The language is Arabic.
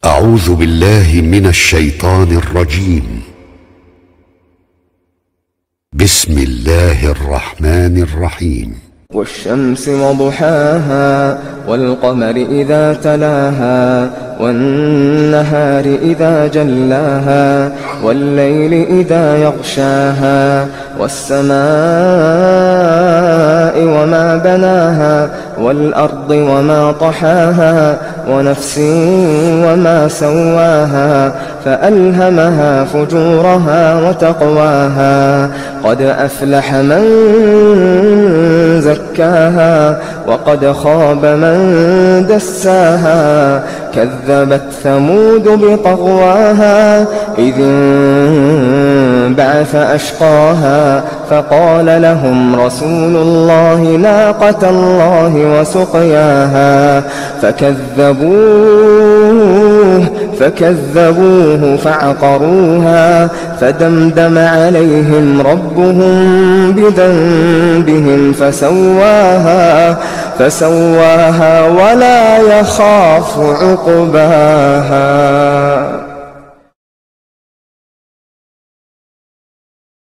أعوذ بالله من الشيطان الرجيم. بسم الله الرحمن الرحيم. والشمس وضحاها والقمر إذا تلاها والنهار إذا جلاها والليل إذا يغشاها والسماء وما بناها والأرض وما طحاها ونفس وما سواها فألهمها فجورها وتقواها قد أفلح من زكاها وقد خاب من دساها كذبت ثمود بطغواها إذ انبعث أشقاها فقال لهم رسول الله ناقة الله وسقياها فكذبوه فعقروها فدمدم عليهم ربهم بذنبهم فسواها ولا يخاف عقباها.